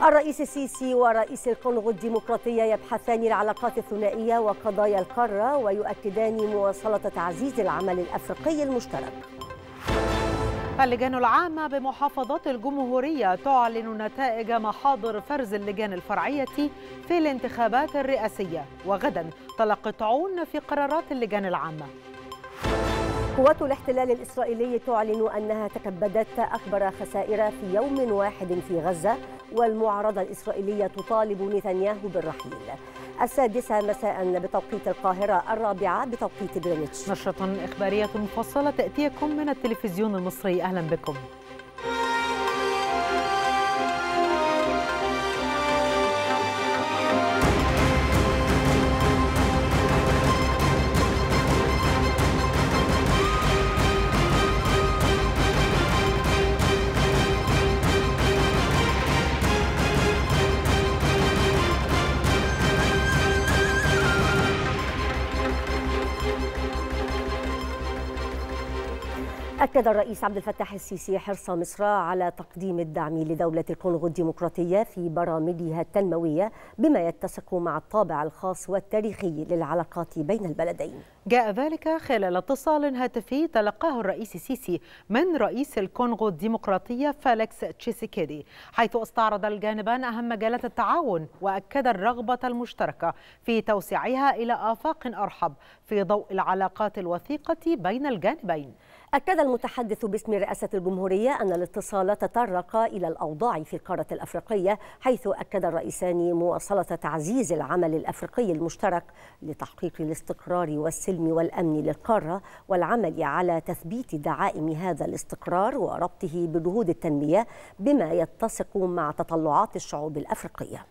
الرئيس السيسي ورئيس الكونغو الديمقراطية يبحثان العلاقات الثنائية وقضايا القارة ويؤكدان مواصلة تعزيز العمل الأفريقي المشترك. اللجان العامة بمحافظات الجمهورية تعلن نتائج محاضر فرز اللجان الفرعية في الانتخابات الرئاسية، وغدا تلقي الطعون في قرارات اللجان العامة. قوات الاحتلال الإسرائيلي تعلن أنها تكبدت أكبر خسائر في يوم واحد في غزة، والمعارضة الإسرائيلية تطالب نتنياهو بالرحيل. 6:00 مساء بتوقيت القاهرة، 4 بتوقيت جرينتش. نشرة إخبارية مفصلة تأتيكم من التلفزيون المصري، أهلا بكم. أكد الرئيس عبد الفتاح السيسي حرص مصر على تقديم الدعم لدولة الكونغو الديمقراطية في برامجها التنموية بما يتسق مع الطابع الخاص والتاريخي للعلاقات بين البلدين. جاء ذلك خلال اتصال هاتفي تلقاه الرئيس السيسي من رئيس الكونغو الديمقراطية فيليكس تشيسيكيدي، حيث استعرض الجانبان أهم مجالات التعاون وأكد الرغبة المشتركة في توسيعها إلى آفاق أرحب في ضوء العلاقات الوثيقة بين الجانبين. أكد المتحدث باسم رئاسة الجمهورية أن الاتصال تطرق إلى الأوضاع في القارة الأفريقية، حيث أكد الرئيسان مواصلة تعزيز العمل الأفريقي المشترك لتحقيق الاستقرار والسلم والأمن للقارة، والعمل على تثبيت دعائم هذا الاستقرار وربطه بجهود التنمية بما يتسق مع تطلعات الشعوب الأفريقية.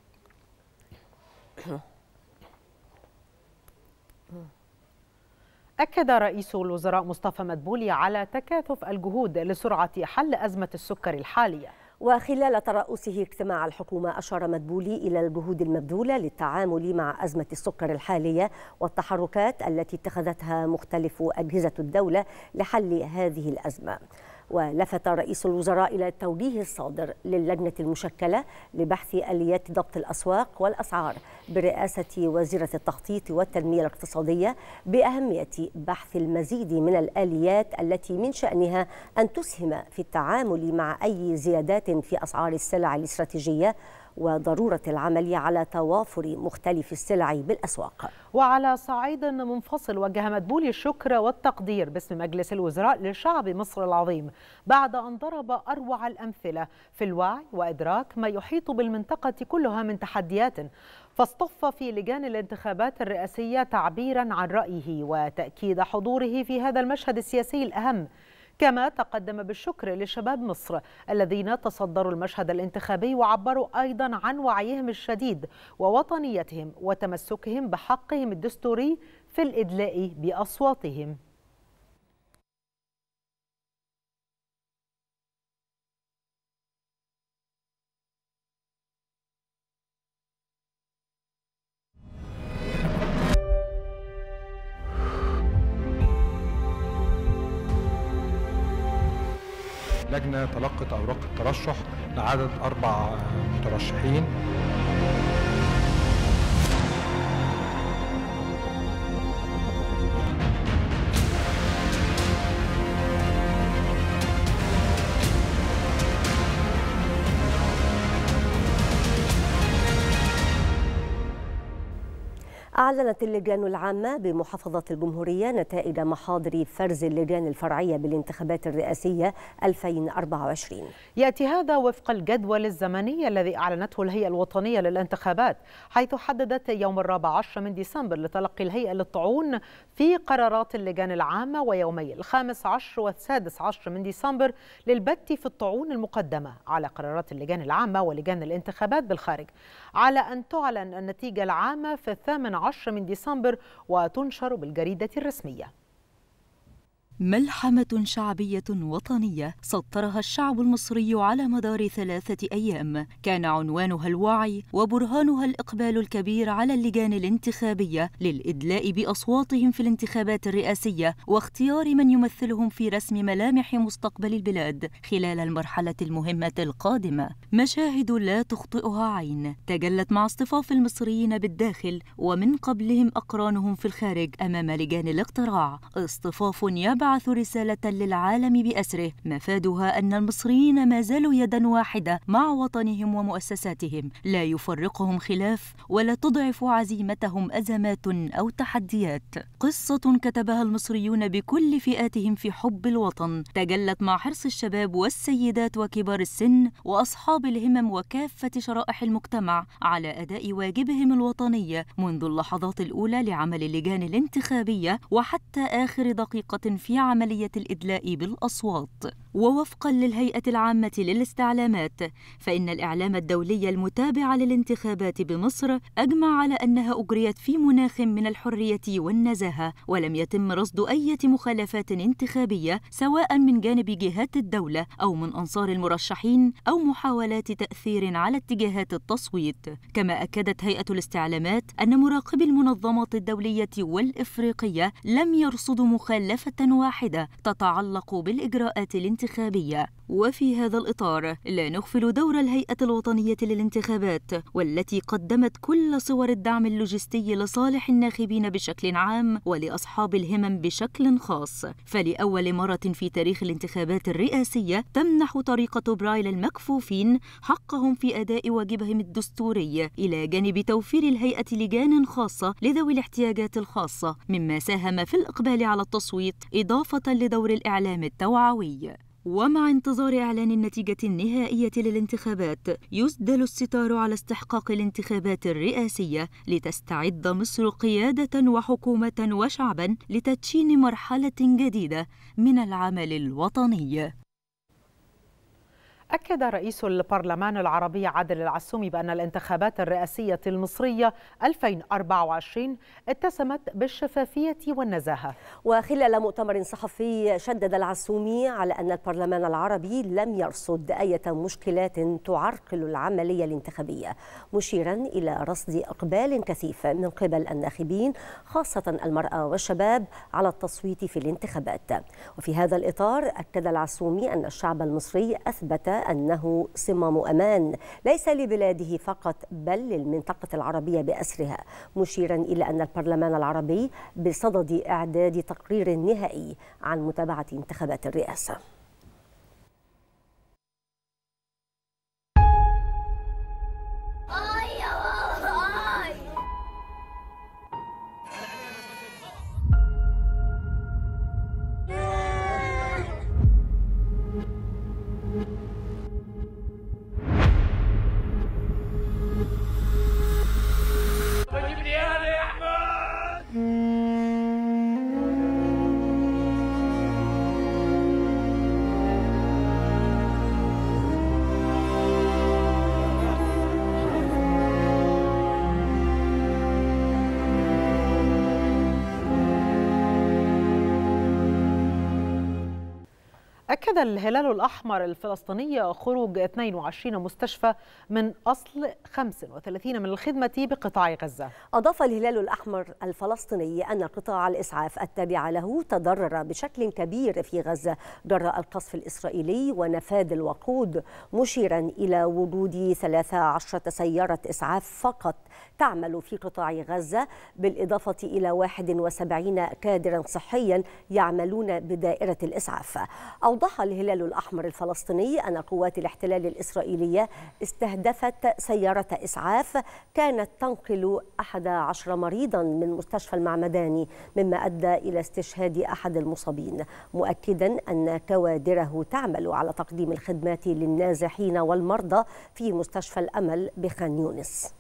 أكد رئيس الوزراء مصطفى مدبولي على تكاثف الجهود لسرعة حل أزمة السكر الحالية. وخلال ترأسه اجتماع الحكومة أشار مدبولي إلى الجهود المبذولة للتعامل مع أزمة السكر الحالية والتحركات التي اتخذتها مختلف أجهزة الدولة لحل هذه الأزمة. ولفت رئيس الوزراء إلى التوجيه الصادر للجنة المشكلة لبحث آليات ضبط الأسواق والأسعار برئاسة وزيرة التخطيط والتنمية الاقتصادية بأهمية بحث المزيد من الآليات التي من شأنها أن تسهم في التعامل مع أي زيادات في أسعار السلع الاستراتيجية، وضرورة العمل على توافر مختلف السلع بالأسواق. وعلى صعيد منفصل وجه مدبولي الشكر والتقدير باسم مجلس الوزراء لشعب مصر العظيم بعد أن ضرب أروع الأمثلة في الوعي وإدراك ما يحيط بالمنطقة كلها من تحديات، فاصطف في لجان الانتخابات الرئاسية تعبيرا عن رأيه وتأكيد حضوره في هذا المشهد السياسي الأهم. كما تقدم بالشكر لشباب مصر الذين تصدروا المشهد الانتخابي وعبروا أيضا عن وعيهم الشديد ووطنيتهم وتمسكهم بحقهم الدستوري في الإدلاء بأصواتهم. لجنة تلقت أوراق الترشح لعدد 4 مترشحين. أعلنت اللجان العامة بمحافظة الجمهورية نتائج محاضر فرز اللجان الفرعية بالانتخابات الرئاسية 2024. يأتي هذا وفق الجدول الزمني الذي أعلنته الهيئة الوطنية للانتخابات، حيث حددت يوم 14 من ديسمبر لتلقي الهيئة للطعون في قرارات اللجان العامة، ويومي 15 و16 من ديسمبر للبت في الطعون المقدمة على قرارات اللجان العامة ولجان الانتخابات بالخارج، على أن تعلن النتيجة العامة في 18 من ديسمبر وتنشر بالجريدة الرسمية. ملحمة شعبية وطنية سطرها الشعب المصري على مدار 3 أيام، كان عنوانها الوعي وبرهانها الإقبال الكبير على اللجان الانتخابية للإدلاء بأصواتهم في الانتخابات الرئاسية واختيار من يمثلهم في رسم ملامح مستقبل البلاد خلال المرحلة المهمة القادمة. مشاهد لا تخطئها عين تجلت مع اصطفاف المصريين بالداخل ومن قبلهم أقرانهم في الخارج أمام لجان الاقتراع، اصطفاف يبعث رسالة للعالم بأسره مفادها أن المصريين ما زالوا يدا واحدة مع وطنهم ومؤسساتهم، لا يفرقهم خلاف ولا تضعف عزيمتهم أزمات أو تحديات. قصة كتبها المصريون بكل فئاتهم في حب الوطن تجلت مع حرص الشباب والسيدات وكبار السن وأصحاب الهمم وكافة شرائح المجتمع على أداء واجبهم الوطني منذ اللحظات الأولى لعمل اللجان الانتخابية وحتى آخر دقيقة في عملية الإدلاء بالأصوات. ووفقا للهيئة العامة للاستعلامات فإن الإعلام الدولي المتابع للانتخابات بمصر أجمع على أنها أجريت في مناخ من الحرية والنزاهة، ولم يتم رصد أي مخالفات انتخابية سواء من جانب جهات الدولة أو من أنصار المرشحين أو محاولات تأثير على اتجاهات التصويت. كما أكدت هيئة الاستعلامات أن مراقبي المنظمات الدولية والإفريقية لم يرصدوا مخالفة واحدة تتعلق بالإجراءات الانتخابية. وفي هذا الإطار لا نغفل دور الهيئة الوطنية للانتخابات والتي قدمت كل صور الدعم اللوجستي لصالح الناخبين بشكل عام ولأصحاب الهمم بشكل خاص. فلأول مرة في تاريخ الانتخابات الرئاسية تمنح طريقة برايل المكفوفين حقهم في أداء واجبهم الدستوري إلى جانب توفير الهيئة لجان خاصة لذوي الاحتياجات الخاصة، مما ساهم في الإقبال على التصويت إضافة لدور الإعلام التوعوي. ومع انتظار إعلان النتيجة النهائية للانتخابات يسدل الستار على استحقاق الانتخابات الرئاسية لتستعد مصر قيادة وحكومة وشعبا لتدشين مرحلة جديدة من العمل الوطني. أكد رئيس البرلمان العربي عادل العسومي بأن الانتخابات الرئاسية المصرية 2024 اتسمت بالشفافية والنزاهة. وخلال مؤتمر صحفي شدد العسومي على أن البرلمان العربي لم يرصد أي مشكلات تعرقل العملية الانتخابية، مشيرا إلى رصد إقبال كثيف من قبل الناخبين خاصة المرأة والشباب على التصويت في الانتخابات. وفي هذا الإطار أكد العسومي أن الشعب المصري أثبت أنه صمام أمان ليس لبلاده فقط بل للمنطقة العربية بأسرها، مشيرا إلى أن البرلمان العربي بصدد إعداد تقرير نهائي عن متابعة انتخابات الرئاسة. أكد الهلال الأحمر الفلسطيني خروج 22 مستشفى من أصل 35 من الخدمة بقطاع غزة. أضاف الهلال الأحمر الفلسطيني أن قطاع الإسعاف التابع له تضرر بشكل كبير في غزة جراء القصف الإسرائيلي ونفاذ الوقود، مشيرا إلى وجود 13 سيارة إسعاف فقط تعمل في قطاع غزة، بالإضافة إلى 71 كادرا صحيا يعملون بدائرة الإسعاف. أوضح الهلال الأحمر الفلسطيني أن قوات الاحتلال الإسرائيلية استهدفت سيارة إسعاف كانت تنقل 11 مريضا من مستشفى المعمداني، مما أدى إلى استشهاد أحد المصابين، مؤكدا أن كوادره تعمل على تقديم الخدمات للنازحين والمرضى في مستشفى الأمل بخان يونس.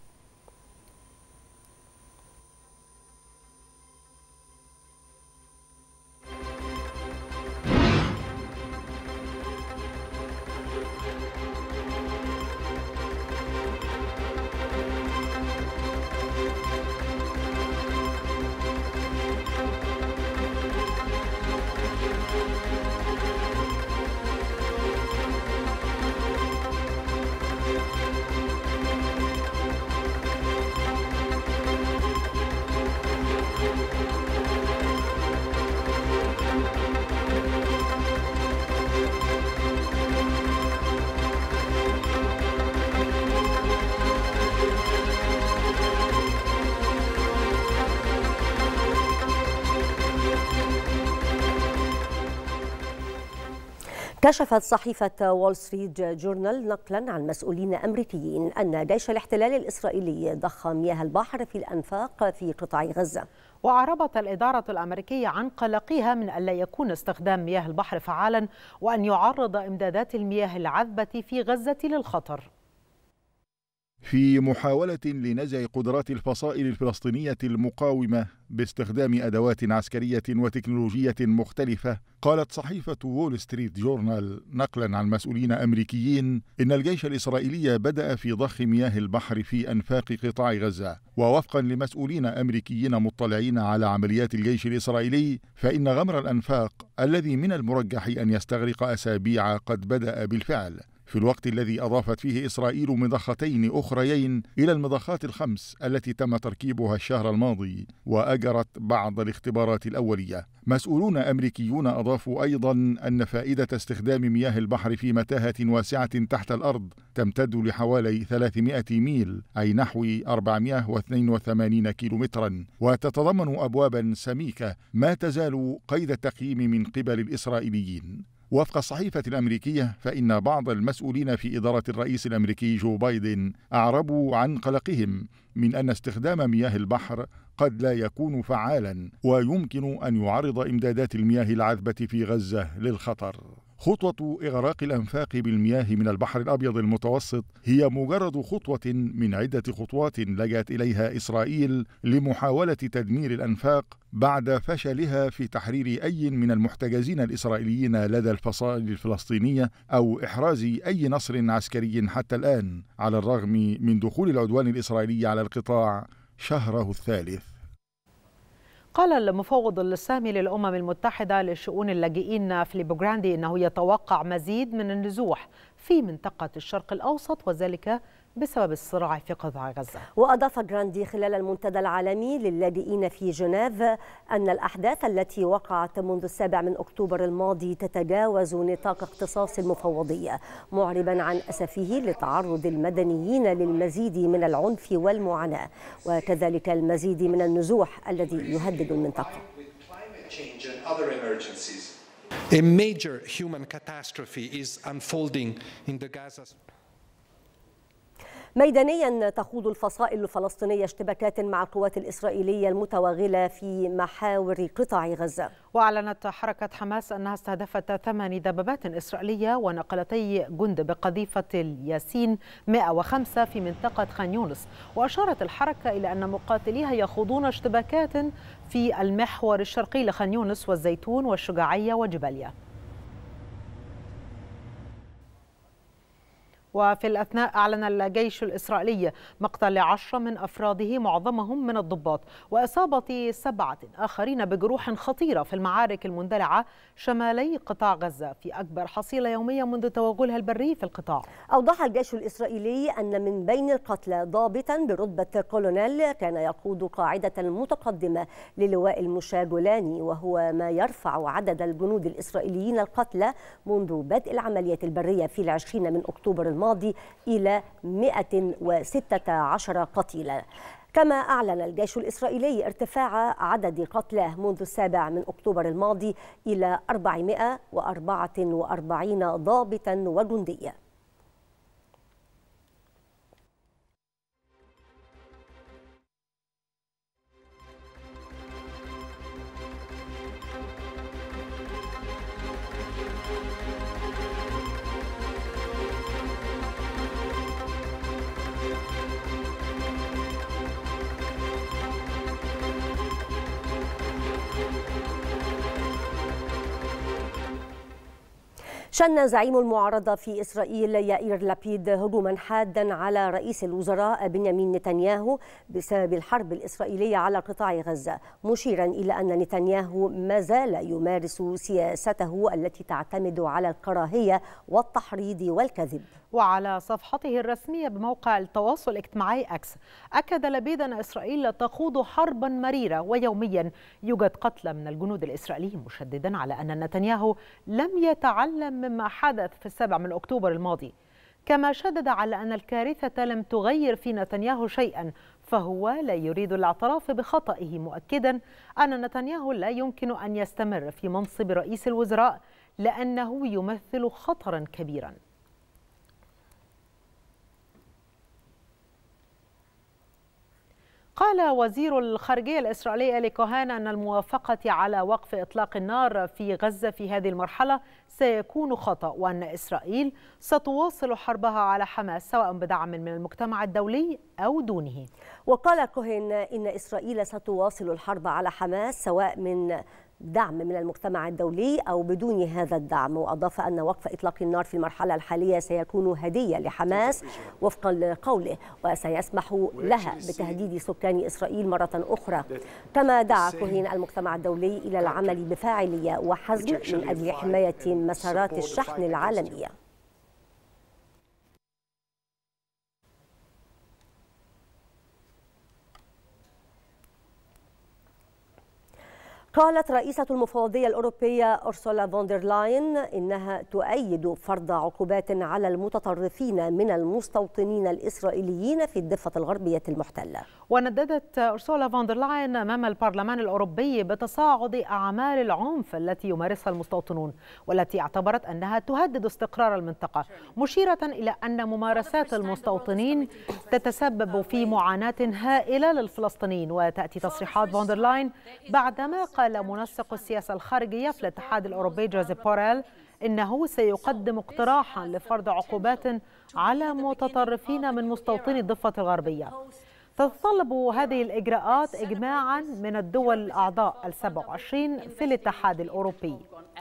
كشفت صحيفة وول ستريت جورنال نقلا عن مسؤولين أمريكيين أن جيش الاحتلال الإسرائيلي ضخ مياه البحر في الأنفاق في قطاع غزة. وأعربت الإدارة الأمريكية عن قلقها من ألا يكون استخدام مياه البحر فعالا وأن يعرض إمدادات المياه العذبة في غزة للخطر. في محاولة لنزع قدرات الفصائل الفلسطينية المقاومة باستخدام أدوات عسكرية وتكنولوجية مختلفة، قالت صحيفة وول ستريت جورنال نقلا عن مسؤولين أمريكيين إن الجيش الإسرائيلي بدأ في ضخ مياه البحر في أنفاق قطاع غزة. ووفقا لمسؤولين أمريكيين مطلعين على عمليات الجيش الإسرائيلي، فإن غمر الأنفاق الذي من المرجح أن يستغرق أسابيع قد بدأ بالفعل، في الوقت الذي أضافت فيه إسرائيل مضختين أخريين إلى المضخات الخمس التي تم تركيبها الشهر الماضي وأجرت بعض الاختبارات الأولية. مسؤولون أمريكيون أضافوا أيضا أن فائدة استخدام مياه البحر في متاهة واسعة تحت الأرض تمتد لحوالي 300 ميل، أي نحو 482 كيلومترا، وتتضمن أبوابا سميكة ما تزال قيد التقييم من قبل الإسرائيليين. وفق الصحيفة الأمريكية، فإن بعض المسؤولين في إدارة الرئيس الأمريكي جو بايدن أعربوا عن قلقهم من أن استخدام مياه البحر قد لا يكون فعالا ويمكن أن يعرض إمدادات المياه العذبة في غزة للخطر. خطوة إغراق الأنفاق بالمياه من البحر الأبيض المتوسط هي مجرد خطوة من عدة خطوات لجأت إليها إسرائيل لمحاولة تدمير الأنفاق بعد فشلها في تحرير أي من المحتجزين الإسرائيليين لدى الفصائل الفلسطينية أو إحراز أي نصر عسكري حتى الآن، على الرغم من دخول العدوان الإسرائيلي على القطاع شهره الثالث. قال المفوض السامي للأمم المتحدة لشؤون اللاجئين فيليبو جراندي إنه يتوقع مزيد من النزوح في منطقة الشرق الأوسط، وذلك بسبب الصراع في قطاع غزة. وأضاف جراندي خلال المنتدى العالمي للاجئين في جنيف أن الأحداث التي وقعت منذ 7 أكتوبر الماضي تتجاوز نطاق اختصاص المفوضية، معربا عن أسفه لتعرض المدنيين للمزيد من العنف والمعاناة، وكذلك المزيد من النزوح الذي يهدد المنطقة. A major human catastrophe is unfolding in the Gaza. ميدانيا تخوض الفصائل الفلسطينية اشتباكات مع القوات الإسرائيلية المتوغلة في محاور قطاع غزة. وأعلنت حركة حماس أنها استهدفت 8 دبابات إسرائيلية وناقلتي جند بقذيفة الياسين 105 في منطقة خان يونس. وأشارت الحركة إلى أن مقاتليها يخوضون اشتباكات في المحور الشرقي لخان يونس والزيتون والشجاعية وجباليا. وفي الأثناء أعلن الجيش الإسرائيلي مقتل 10 من أفراده معظمهم من الضباط، وإصابة 7 آخرين بجروح خطيرة في المعارك المندلعة شمالي قطاع غزة في أكبر حصيلة يومية منذ توغلها البري في القطاع. أوضح الجيش الإسرائيلي أن من بين القتلى ضابطا برتبة كولونيل كان يقود قاعدة متقدمة للواء المشاة جولاني، وهو ما يرفع عدد الجنود الإسرائيليين القتلى منذ بدء العمليات البرية في 20 من أكتوبر الماضي إلى 116 قتيلا. كما أعلن الجيش الإسرائيلي ارتفاع عدد قتلاه منذ 7 من أكتوبر الماضي إلى 444 ضابطا وجنديا. شن زعيم المعارضة في إسرائيل يائير لابيد هجوما حادا على رئيس الوزراء بنيامين نتنياهو بسبب الحرب الإسرائيلية على قطاع غزة، مشيرا إلى أن نتنياهو ما زال يمارس سياسته التي تعتمد على الكراهية والتحريض والكذب. وعلى صفحته الرسمية بموقع التواصل الاجتماعي أكس، أكد لبيد أن إسرائيل تخوض حربا مريرة ويوميا يوجد قتلى من الجنود الإسرائيليين، مشددا على أن نتنياهو لم يتعلم مما حدث في 7 من أكتوبر الماضي. كما شدد على أن الكارثة لم تغير في نتنياهو شيئا، فهو لا يريد الاعتراف بخطئه، مؤكدا أن نتنياهو لا يمكن أن يستمر في منصب رئيس الوزراء لأنه يمثل خطرا كبيرا. قال وزير الخارجية الإسرائيلي إلي كوهان أن الموافقة على وقف إطلاق النار في غزة في هذه المرحلة سيكون خطأ، وأن إسرائيل ستواصل حربها على حماس سواء بدعم من المجتمع الدولي أو دونه. وقال كوهن إن إسرائيل ستواصل الحرب على حماس سواء من دعم من المجتمع الدولي أو بدون هذا الدعم، وأضاف أن وقف إطلاق النار في المرحلة الحالية سيكون هدية لحماس وفقا لقوله، وسيسمح لها بتهديد سكان إسرائيل مرة أخرى. كما دعا كوهين المجتمع الدولي إلى العمل بفاعلية وحزم من أجل حماية مسارات الشحن العالمية. قالت رئيسة المفوضية الأوروبية أورسولا فوندر لاين إنها تؤيد فرض عقوبات على المتطرفين من المستوطنين الإسرائيليين في الضفة الغربية المحتلة. ونددت أورسولا فوندر لاين أمام البرلمان الأوروبي بتصاعد أعمال العنف التي يمارسها المستوطنون، والتي اعتبرت أنها تهدد استقرار المنطقة، مشيرة إلى أن ممارسات المستوطنين تتسبب في معاناة هائلة للفلسطينيين. وتأتي تصريحات فوندر لاين بعدما قال منسق السياسة الخارجية في الاتحاد الأوروبي جوزيف بوريل إنه سيقدم اقتراحا لفرض عقوبات على متطرفين من مستوطني الضفة الغربية. تتطلب هذه الإجراءات إجماعا من الدول الأعضاء 27 في الاتحاد الأوروبي.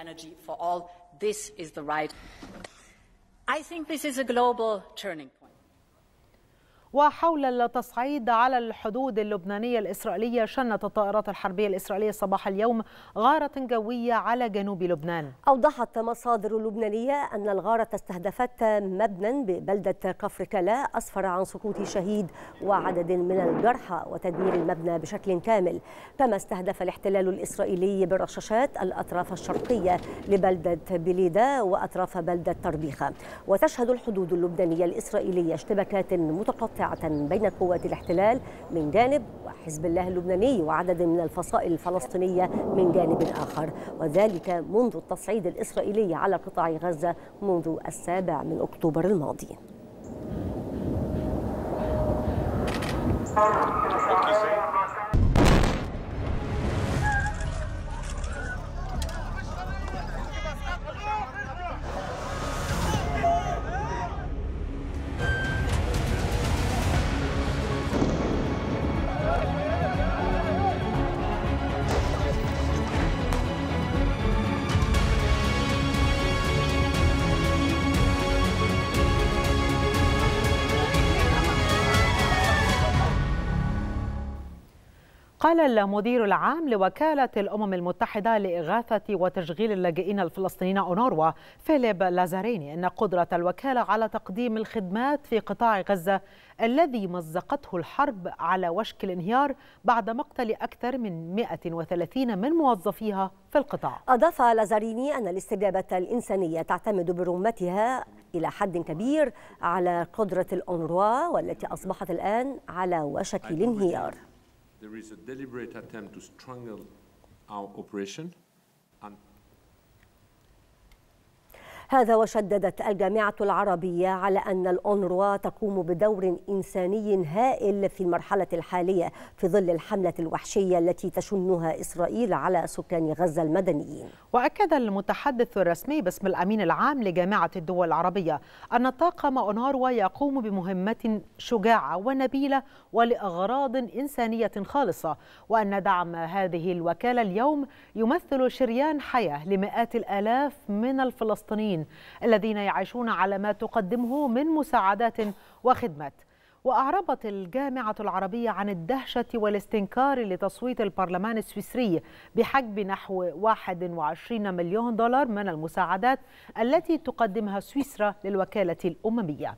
وحول التصعيد على الحدود اللبنانية الإسرائيلية، شنت الطائرات الحربية الإسرائيلية صباح اليوم غارة جوية على جنوب لبنان. أوضحت مصادر لبنانية أن الغارة استهدفت مبنى ببلدة كفر كلا أسفر عن سقوط شهيد وعدد من الجرحى وتدمير المبنى بشكل كامل. كما استهدف الاحتلال الإسرائيلي بالرشاشات الأطراف الشرقية لبلدة بليدة وأطراف بلدة تربيخة. وتشهد الحدود اللبنانية الإسرائيلية اشتباكات متقطعة بين قوات الاحتلال من جانب وحزب الله اللبناني وعدد من الفصائل الفلسطينية من جانب آخر، وذلك منذ التصعيد الإسرائيلي على قطاع غزة منذ 7 أكتوبر الماضي. قال المدير العام لوكالة الأمم المتحدة لإغاثة وتشغيل اللاجئين الفلسطينيين أونروا فيليب لازاريني أن قدرة الوكالة على تقديم الخدمات في قطاع غزة الذي مزقته الحرب على وشك الانهيار بعد مقتل أكثر من 130 من موظفيها في القطاع. أضاف لازاريني أن الاستجابة الإنسانية تعتمد برمتها إلى حد كبير على قدرة الأونروا والتي أصبحت الآن على وشك الانهيار. There is a deliberate attempt to strangle our operation. هذا وشددت الجامعة العربية على أن الأونروا تقوم بدور إنساني هائل في المرحلة الحالية في ظل الحملة الوحشية التي تشنها إسرائيل على سكان غزة المدنيين. وأكد المتحدث الرسمي باسم الأمين العام لجامعة الدول العربية أن طاقم أونروا يقوم بمهمة شجاعة ونبيلة ولأغراض إنسانية خالصة، وأن دعم هذه الوكالة اليوم يمثل شريان حياة لمئات الآلاف من الفلسطينيين الذين يعيشون على ما تقدمه من مساعدات وخدمات. وأعربت الجامعة العربية عن الدهشة والاستنكار لتصويت البرلمان السويسري بحجب نحو 21 مليون دولار من المساعدات التي تقدمها سويسرا للوكالة الأممية.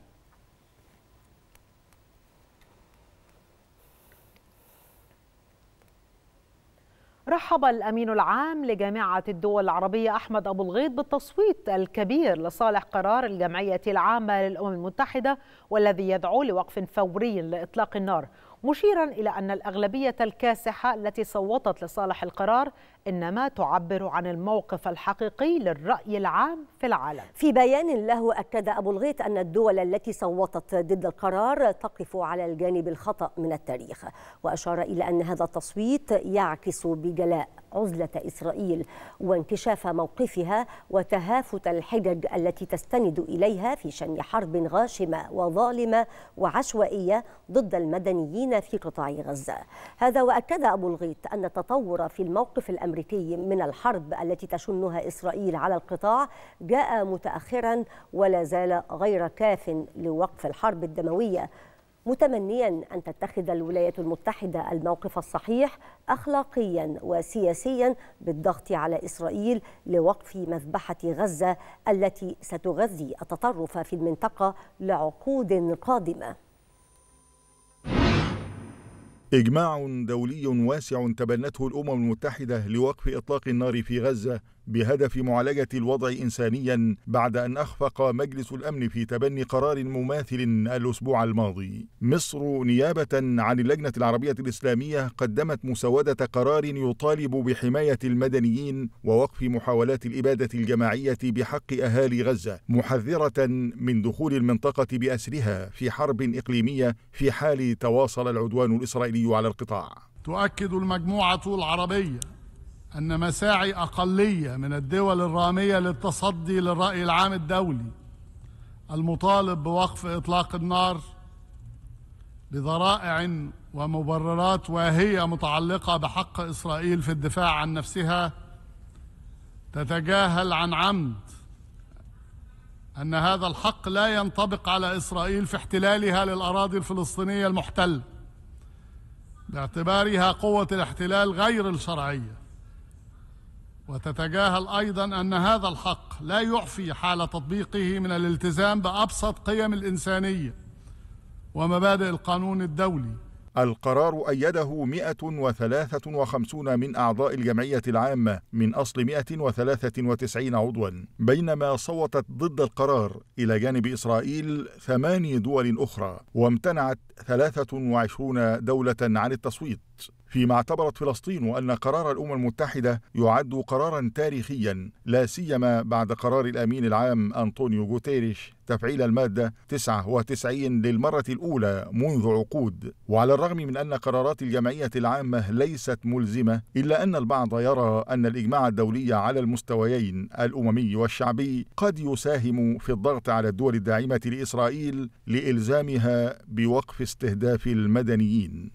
رحب الأمين العام لجامعة الدول العربية أحمد أبو الغيط بالتصويت الكبير لصالح قرار الجمعية العامة للأمم المتحدة والذي يدعو لوقف فوري لإطلاق النار، مشيرا إلى أن الأغلبية الكاسحة التي صوتت لصالح القرار إنما تعبر عن الموقف الحقيقي للرأي العام في العالم. في بيان له أكد أبو الغيط أن الدول التي صوتت ضد القرار تقف على الجانب الخطأ من التاريخ، وأشار إلى أن هذا التصويت يعكس بجلاء عزلة إسرائيل وانكشاف موقفها وتهافت الحجج التي تستند إليها في شن حرب غاشمة وظالمة وعشوائية ضد المدنيين في قطاع غزة. هذا وأكد أبو الغيط أن التطور في الموقف الأمريكي من الحرب التي تشنها إسرائيل على القطاع جاء متأخرا ولا زال غير كاف لوقف الحرب الدموية، متمنيا أن تتخذ الولايات المتحدة الموقف الصحيح أخلاقيا وسياسيا بالضغط على إسرائيل لوقف مذبحة غزة التي ستغذي التطرف في المنطقة لعقود قادمة. إجماع دولي واسع تبنته الأمم المتحدة لوقف إطلاق النار في غزة بهدف معالجة الوضع إنسانيا بعد أن أخفق مجلس الأمن في تبني قرار مماثل الأسبوع الماضي. مصر نيابة عن اللجنة العربية الإسلامية قدمت مسودة قرار يطالب بحماية المدنيين ووقف محاولات الإبادة الجماعية بحق أهالي غزة، محذرة من دخول المنطقة بأسرها في حرب إقليمية في حال تواصل العدوان الإسرائيلي على القطاع. تؤكد المجموعة العربية أن مساعي أقلية من الدول الرامية للتصدي للرأي العام الدولي المطالب بوقف إطلاق النار بذرائع ومبررات واهية متعلقة بحق إسرائيل في الدفاع عن نفسها تتجاهل عن عمد أن هذا الحق لا ينطبق على إسرائيل في احتلالها للأراضي الفلسطينية المحتلة باعتبارها قوة الاحتلال غير الشرعية، وتتجاهل أيضا أن هذا الحق لا يعفي حال تطبيقه من الالتزام بأبسط قيم الإنسانية ومبادئ القانون الدولي. القرار أيده 153 من أعضاء الجمعية العامة من أصل 193 عضوا، بينما صوتت ضد القرار إلى جانب إسرائيل 8 دول أخرى، وامتنعت 23 دولة عن التصويت. فيما اعتبرت فلسطين أن قرار الأمم المتحدة يعد قرارا تاريخيا، لا سيما بعد قرار الأمين العام أنطونيو غوتيريش تفعيل المادة 99 للمرة الأولى منذ عقود. وعلى الرغم من أن قرارات الجمعية العامة ليست ملزمة، إلا أن البعض يرى أن الإجماع الدولي على المستويين الأممي والشعبي قد يساهم في الضغط على الدول الداعمة لإسرائيل لإلزامها بوقف استهداف المدنيين.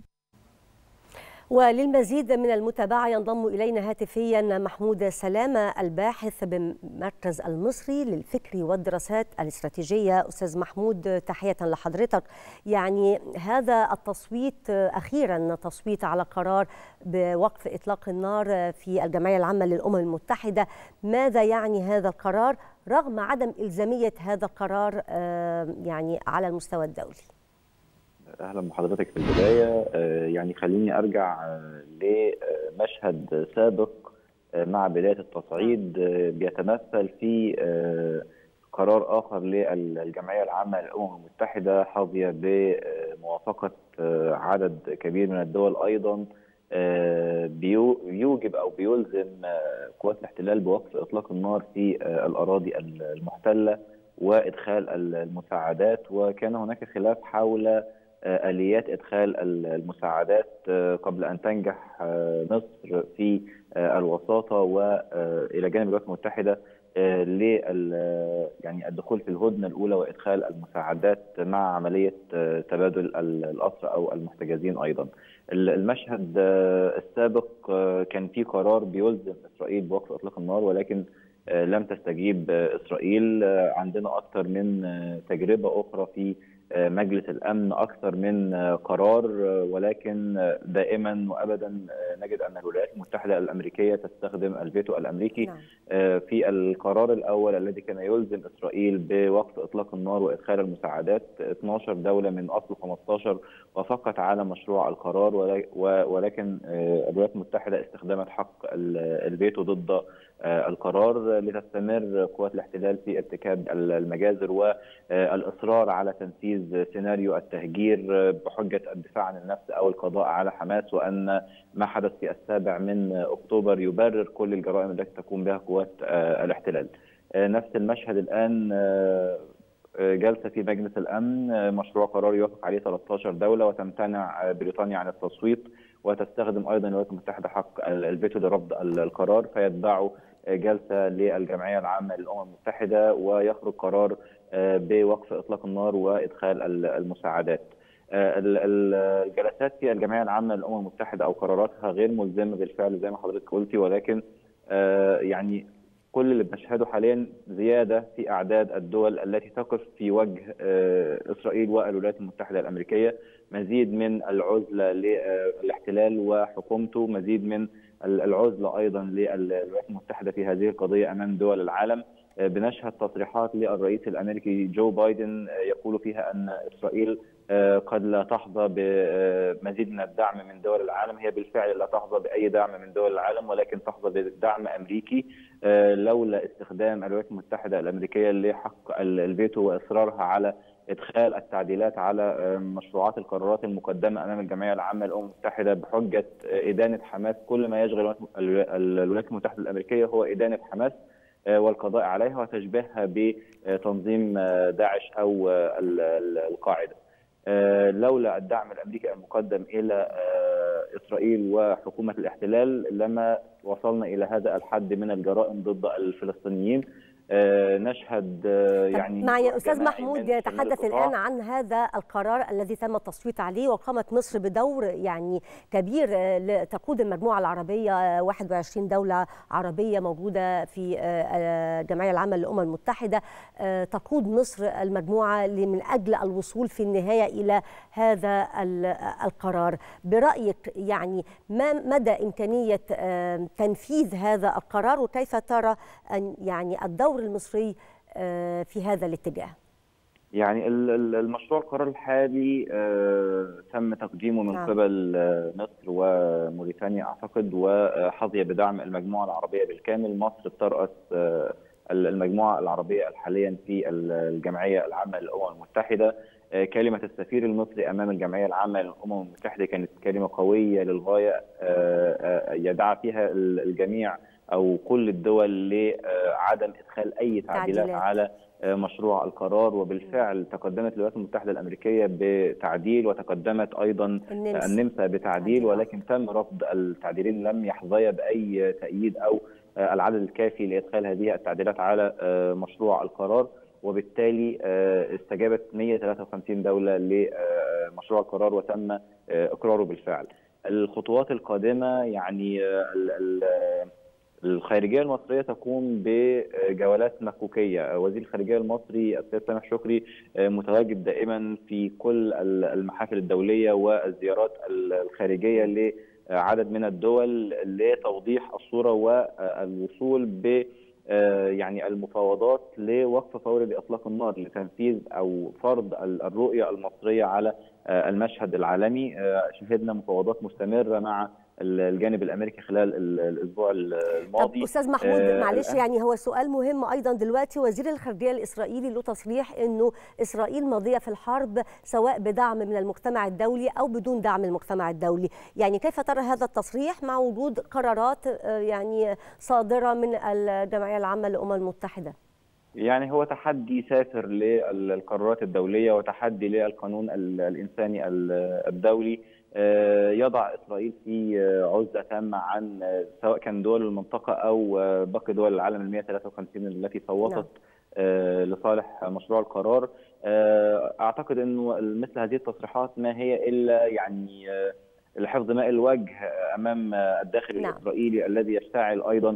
وللمزيد من المتابعة ينضم إلينا هاتفيا محمود سلامة الباحث بالمركز المصري للفكر والدراسات الاستراتيجية. أستاذ محمود، تحية لحضرتك. يعني هذا التصويت أخيرا تصويت على قرار بوقف إطلاق النار في الجمعية العامة للأمم المتحدة، ماذا يعني هذا القرار رغم عدم إلزامية هذا القرار يعني على المستوى الدولي؟ أهلا بحضرتك. في البداية يعني خليني أرجع لمشهد سابق مع بداية التصعيد بيتمثل في قرار آخر للجمعية العامة للأمم المتحدة حظي بموافقة عدد كبير من الدول أيضا بيوجب أو بيلزم قوات الاحتلال بوقف إطلاق النار في الأراضي المحتلة وإدخال المساعدات. وكان هناك خلاف حول آليات إدخال المساعدات قبل أن تنجح مصر في الوساطة وإلى جانب الولايات المتحدة يعني الدخول في الهدنة الأولى وإدخال المساعدات مع عملية تبادل الأسرى أو المحتجزين. أيضا المشهد السابق كان في قرار بيلزم إسرائيل بوقف إطلاق النار، ولكن لم تستجيب إسرائيل. عندنا أكثر من تجربة أخرى في مجلس الأمن، أكثر من قرار، ولكن دائما وأبدا نجد أن الولايات المتحدة الأمريكية تستخدم الفيتو الأمريكي. في القرار الأول الذي كان يلزم إسرائيل بوقف إطلاق النار وإدخال المساعدات، 12 دولة من أصل 15 وافقت على مشروع القرار، ولكن الولايات المتحدة استخدمت حق الفيتو ضد القرار لتستمر قوات الاحتلال في ارتكاب المجازر والإصرار على تنفيذ تنفيذ سيناريو التهجير بحجة الدفاع عن النفس أو القضاء على حماس، وأن ما حدث في 7 أكتوبر يبرر كل الجرائم التي تقوم بها قوات الاحتلال. نفس المشهد الآن، جلسة في مجلس الأمن، مشروع قرار يوافق عليه 13 دولة وتمتنع بريطانيا عن التصويت، وتستخدم أيضا الولايات المتحدة حق الفيتو لرفض القرار، فيتبعه جلسة للجمعية العامة للأمم المتحدة ويخرج قرار بوقف إطلاق النار وإدخال المساعدات. الجلسات في الجمعية العامة للأمم المتحدة أو قراراتها غير ملزمة بالفعل زي ما حضرتك قلتي، ولكن يعني كل اللي بنشهده حاليا زيادة في أعداد الدول التي تقف في وجه إسرائيل والولايات المتحدة الأمريكية، مزيد من العزلة للاحتلال وحكومته، مزيد من العزلة أيضا للولايات المتحدة في هذه القضية أمام دول العالم. بنشهد تصريحات للرئيس الأمريكي جو بايدن يقول فيها أن إسرائيل قد لا تحظى بمزيد من الدعم من دول العالم. هي بالفعل لا تحظى بأي دعم من دول العالم، ولكن تحظى بدعم أمريكي لولا استخدام الولايات المتحدة الأمريكية لحق الفيتو وإصرارها على إدخال التعديلات على مشروعات القرارات المقدمة أمام الجمعية العامة للأمم المتحدة بحجة إدانة حماس. كل ما يشغل الولايات المتحدة الأمريكية هو إدانة حماس والقضاء عليها وتشبيهها بتنظيم داعش أو القاعدة. لولا الدعم الأمريكي المقدم إلى إسرائيل وحكومة الاحتلال لما وصلنا إلى هذا الحد من الجرائم ضد الفلسطينيين. نشهد يعني معي أستاذ محمود يتحدث الآن عن هذا القرار الذي تم التصويت عليه، وقامت مصر بدور يعني كبير لتقود المجموعة العربية، 21 دولة عربية موجودة في الجمعية العامة للأمم المتحدة، تقود مصر المجموعة من أجل الوصول في النهاية إلى هذا القرار. برأيك يعني ما مدى إمكانية تنفيذ هذا القرار، وكيف ترى يعني الدور المصري في هذا الاتجاه؟ يعني المشروع القرار الحالي تم تقديمه من قبل مصر وموريتانيا أعتقد، وحظي بدعم المجموعة العربية بالكامل. مصر ترأس المجموعة العربية حاليا في الجمعية العامة للأمم المتحدة. كلمة السفير المصري أمام الجمعية العامة للأمم المتحدة كانت كلمة قوية للغاية، يدعى فيها الجميع أو كل الدول لعدم إدخال أي تعديلات على مشروع القرار. وبالفعل تقدمت الولايات المتحدة الأمريكية بتعديل، وتقدمت أيضا النمسا بتعديل، ولكن تم رفض التعديلين، لم يحظيا بأي تأييد أو العدد الكافي لإدخال هذه التعديلات على مشروع القرار. وبالتالي استجابت 153 دولة لمشروع القرار وتم إقراره بالفعل. الخطوات القادمة يعني الخارجية المصرية تقوم بجولات مكوكية. وزير الخارجية المصري السيد سامح شكري متواجد دائما في كل المحافل الدولية والزيارات الخارجية لعدد من الدول لتوضيح الصورة والوصول ب يعني المفاوضات لوقف فوري لإطلاق النار، لتنفيذ أو فرض الرؤية المصرية على المشهد العالمي. شهدنا مفاوضات مستمرة مع الجانب الامريكي خلال الاسبوع الماضي. طب استاذ محمود معلش، يعني هو سؤال مهم ايضا دلوقتي. وزير الخارجيه الاسرائيلي له تصريح انه اسرائيل ماضيه في الحرب سواء بدعم من المجتمع الدولي او بدون دعم المجتمع الدولي، يعني كيف ترى هذا التصريح مع وجود قرارات يعني صادره من الجمعيه العامه للامم المتحده؟ يعني هو تحدي سافر للقرارات الدوليه وتحدي للقانون الانساني الدولي، يضع إسرائيل في عزلة تامة عن سواء كان دول المنطقة أو باقي دول العالم 153 التي صوتت لصالح مشروع القرار. أعتقد أنه مثل هذه التصريحات ما هي إلا يعني لحفظ ماء الوجه أمام الداخل الإسرائيلي الذي يشتعل أيضا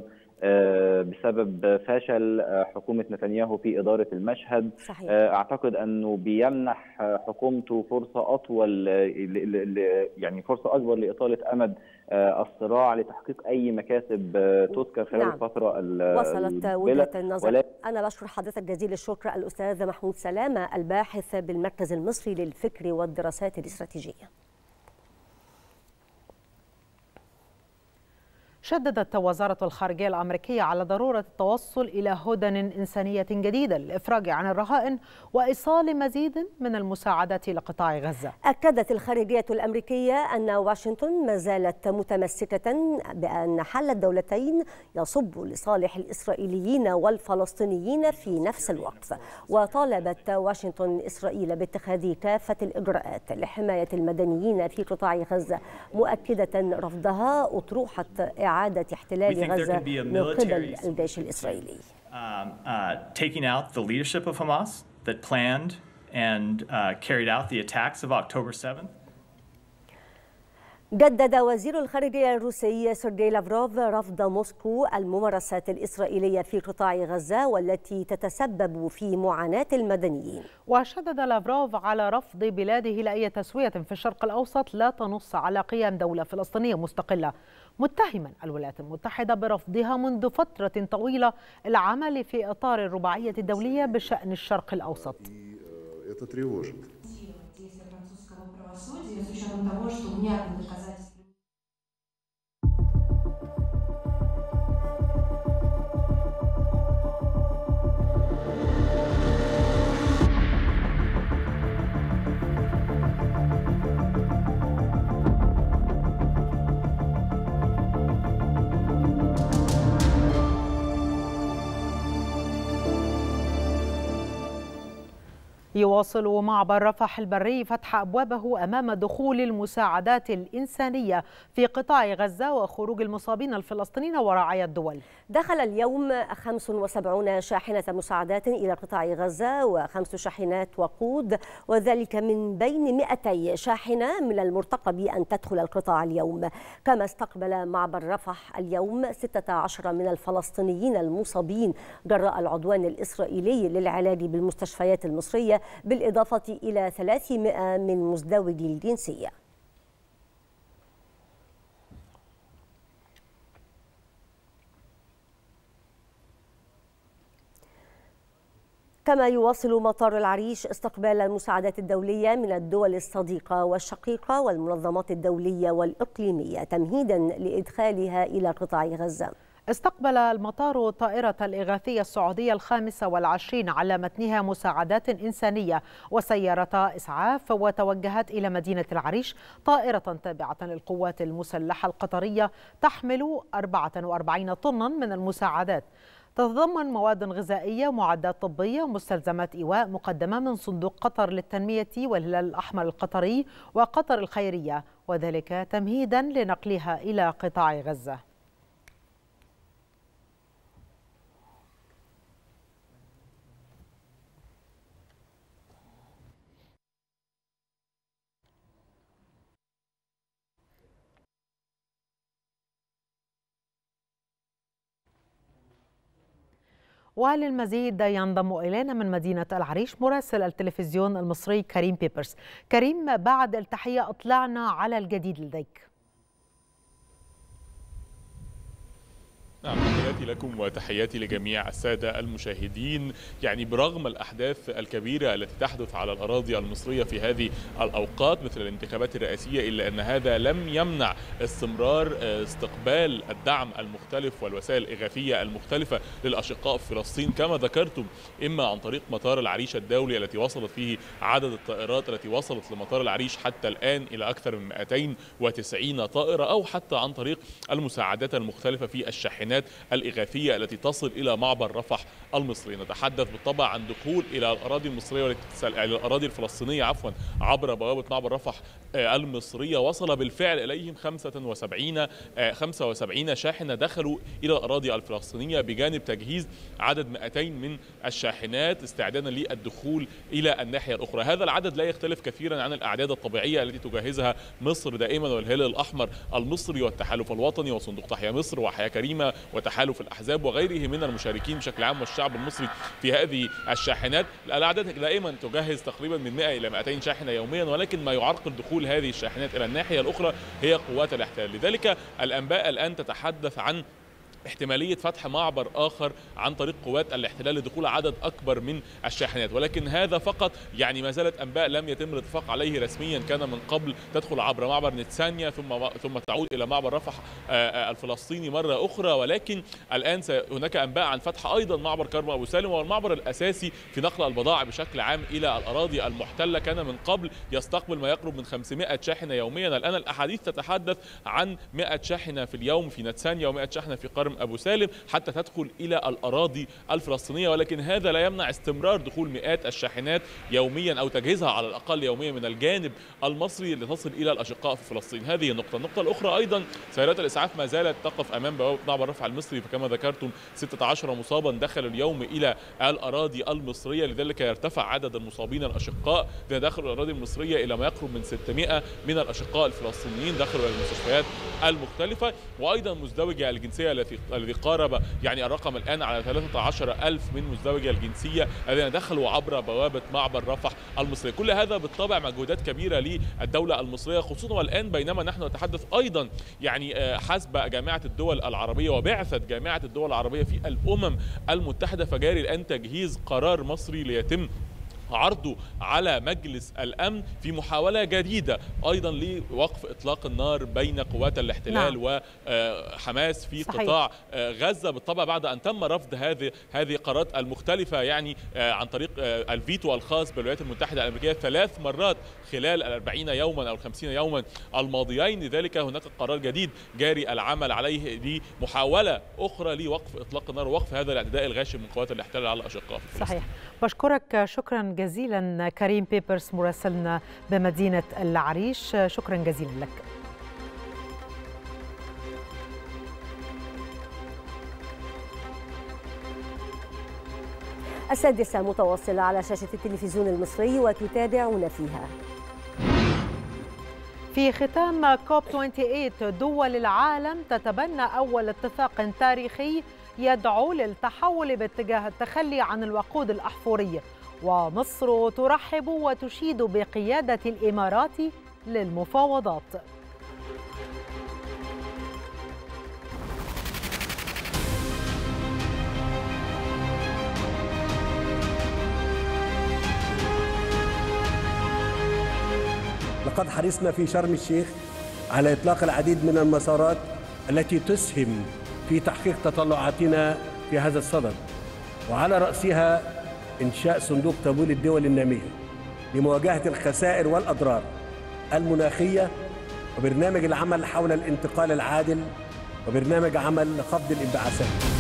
بسبب فشل حكومة نتنياهو في إدارة المشهد. صحيح. أعتقد أنه بيمنح حكومته فرصة أطول، يعني فرصة أكبر لإطالة أمد الصراع لتحقيق أي مكاسب تذكر خلال الفترة وصلت وجهة النظر. أنا بشكر حضرتك جزيل الشكر الأستاذ محمود سلامة، الباحث بالمركز المصري للفكر والدراسات الاستراتيجية. شددت وزارة الخارجية الأمريكية على ضرورة التوصل إلى هدن إنسانية جديدة للإفراج عن الرهائن وإيصال مزيد من المساعدات لقطاع غزة. أكدت الخارجية الأمريكية أن واشنطن ما زالت متمسكة بأن حل الدولتين يصب لصالح الإسرائيليين والفلسطينيين في نفس الوقت، وطالبت واشنطن إسرائيل باتخاذ كافة الإجراءات لحماية المدنيين في قطاع غزة، مؤكدة رفضها أطروحة إعادة احتلال غزة من قبل الجيش الإسرائيلي. Taking out the leadership of Hamas that planned and carried out the attacks of October 7th. جدد وزير الخارجية الروسي سيرجي لافروف رفض موسكو الممارسات الإسرائيلية في قطاع غزة والتي تتسبب في معاناة المدنيين. وشدد لافروف على رفض بلاده لأي تسوية في الشرق الأوسط لا تنص على قيام دولة فلسطينية مستقلة، متهما الولايات المتحدة برفضها منذ فترة طويلة العمل في إطار الرباعية الدولية بشأن الشرق الأوسط. يواصل معبر رفح البري فتح أبوابه أمام دخول المساعدات الإنسانية في قطاع غزة وخروج المصابين الفلسطينيين ورعايا الدول. دخل اليوم 75 شاحنة مساعدات إلى قطاع غزة و5 شاحنات وقود، وذلك من بين 200 شاحنة من المرتقب أن تدخل القطاع اليوم. كما استقبل معبر رفح اليوم 16 من الفلسطينيين المصابين جراء العدوان الإسرائيلي للعلاج بالمستشفيات المصرية، بالإضافة إلى 300 من مزدوجي الجنسية. كما يواصل مطار العريش استقبال المساعدات الدولية من الدول الصديقة والشقيقة والمنظمات الدولية والإقليمية تمهيدا لإدخالها إلى قطاع غزة. استقبل المطار طائرة الإغاثية السعودية 25 على متنها مساعدات إنسانية وسيارة إسعاف، وتوجهت إلى مدينة العريش طائرة تابعة للقوات المسلحة القطرية تحمل 44 طنا من المساعدات، تتضمن مواد غذائية ومعدات طبية ومستلزمات إيواء مقدمة من صندوق قطر للتنمية والهلال الأحمر القطري وقطر الخيرية، وذلك تمهيدا لنقلها إلى قطاع غزة. وللمزيد ينضم إلينا من مدينة العريش مراسل التلفزيون المصري كريم بيبرس. كريم، بعد التحية أطلعنا على الجديد لديك. نعم، تحياتي لكم وتحياتي لجميع السادة المشاهدين. يعني برغم الأحداث الكبيرة التي تحدث على الأراضي المصرية في هذه الأوقات مثل الانتخابات الرئاسية، إلا أن هذا لم يمنع استمرار استقبال الدعم المختلف والوسائل الإغاثية المختلفة للأشقاء في فلسطين كما ذكرتم، إما عن طريق مطار العريش الدولي التي وصلت فيه عدد الطائرات التي وصلت لمطار العريش حتى الآن إلى أكثر من 290 طائرة، أو حتى عن طريق المساعدات المختلفة في الشاحنات الإغاثية التي تصل إلى معبر رفح المصري. نتحدث بالطبع عن دخول إلى الأراضي المصرية الأراضي الفلسطينية عبر بوابة معبر رفح المصرية. وصل بالفعل إليهم 75 شاحنة دخلوا إلى الأراضي الفلسطينية بجانب تجهيز عدد 200 من الشاحنات استعدادا للدخول إلى الناحية الأخرى. هذا العدد لا يختلف كثيرا عن الأعداد الطبيعية التي تجهزها مصر دائما، والهلال الأحمر المصري والتحالف الوطني وصندوق تحيا مصر وحياة كريمة وتحالف الأحزاب وغيره من المشاركين بشكل عام والشعب المصري في هذه الشاحنات. الأعداد دائما تجهز تقريبا من 100 إلى 200 شاحنة يوميا، ولكن ما يعرقل دخول هذه الشاحنات إلى الناحية الأخرى هي قوات الاحتلال. لذلك الأنباء الآن تتحدث عن احتمالية فتح معبر آخر عن طريق قوات الاحتلال لدخول عدد أكبر من الشاحنات، ولكن هذا فقط يعني ما زالت أنباء لم يتم الاتفاق عليه رسميا. كان من قبل تدخل عبر معبر نتسانيا ثم تعود إلى معبر رفح الفلسطيني مرة أخرى، ولكن الآن هناك أنباء عن فتح أيضا معبر كرم أبو سالم، وهو المعبر الأساسي في نقل البضائع بشكل عام إلى الأراضي المحتلة. كان من قبل يستقبل ما يقرب من 500 شاحنة يوميا، الآن الأحاديث تتحدث عن 100 شاحنة في اليوم في نتسانيا و100 شاحنة في كرم أبو سالم حتى تدخل إلى الأراضي الفلسطينية، ولكن هذا لا يمنع استمرار دخول مئات الشاحنات يوميا أو تجهيزها على الأقل يوميا من الجانب المصري لتصل إلى الأشقاء في فلسطين. هذه النقطة الأخرى أيضا سيارات الإسعاف ما زالت تقف أمام بوابة معبر رفح المصري، فكما ذكرتم 16 مصابا دخلوا اليوم إلى الأراضي المصرية، لذلك يرتفع عدد المصابين الأشقاء داخل الأراضي المصرية إلى ما يقرب من 600 من الأشقاء الفلسطينيين دخلوا إلى المستشفيات المختلفة. وأيضا مزدوجي الجنسية الذي قارب يعني الرقم الآن على 13,000 من مزدوجي الجنسية الذين دخلوا عبر بوابة معبر رفح المصري. كل هذا بالطبع مجهودات كبيرة للدولة المصرية، خصوصا والآن بينما نحن نتحدث أيضا يعني حسب جامعة الدول العربية وبعثة جامعة الدول العربية في الأمم المتحدة، فجاري الآن تجهيز قرار مصري ليتم عرضه على مجلس الأمن في محاولة جديدة أيضا لوقف إطلاق النار بين قوات الاحتلال وحماس في قطاع غزة. بالطبع بعد أن تم رفض هذه القرارات المختلفة يعني عن طريق الفيتو الخاص بالولايات المتحدة الأمريكية 3 مرات خلال 40 يوما أو 50 يوما الماضيين، لذلك هناك قرار جديد جاري العمل عليه لمحاولة أخرى لوقف إطلاق النار ووقف هذا الاعتداء الغاشم من قوات الاحتلال على الأشقاء. صحيح. بشكرك شكرا جزيلا كريم بيبرس مراسلنا بمدينة العريش، شكرا جزيلا لك. السادسة متواصلة على شاشة التلفزيون المصري وتتابعون فيها. في ختام كوب 28 دول العالم تتبنى أول اتفاق تاريخي يدعو للتحول باتجاه التخلي عن الوقود الأحفوري، ومصر ترحب وتشيد بقيادة الإمارات للمفاوضات. لقد حرصنا في شرم الشيخ على إطلاق العديد من المسارات التي تسهم في تحقيق تطلعاتنا في هذا الصدد، وعلى رأسها إنشاء صندوق تمويل الدول النامية لمواجهة الخسائر والأضرار المناخية، وبرنامج العمل حول الانتقال العادل، وبرنامج عمل لخفض الانبعاثات.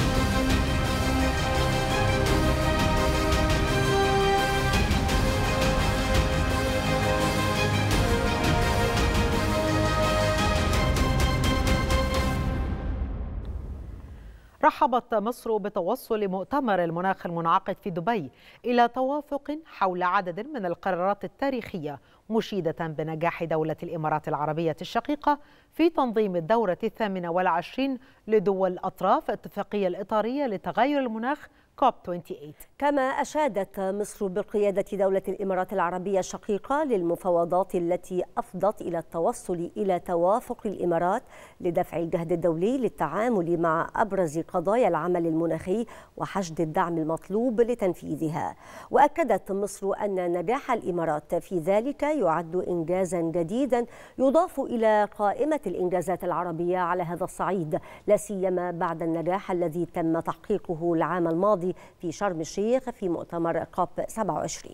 رحبت مصر بتوصل مؤتمر المناخ المنعقد في دبي إلى توافق حول عدد من القرارات التاريخية، مشيدة بنجاح دولة الإمارات العربية الشقيقة في تنظيم الدورة 28 لدول أطراف الاتفاقية الإطارية لتغير المناخ كوب 28. كما أشادت مصر بقيادة دولة الإمارات العربية الشقيقة للمفاوضات التي أفضت إلى التوصل إلى توافق الإمارات لدفع الجهد الدولي للتعامل مع أبرز قضايا العمل المناخي وحشد الدعم المطلوب لتنفيذها. وأكدت مصر أن نجاح الإمارات في ذلك يعد إنجازا جديدا يضاف إلى قائمة الإنجازات العربية على هذا الصعيد، لا سيما بعد النجاح الذي تم تحقيقه العام الماضي في شرم الشيخ في مؤتمر كوب 27.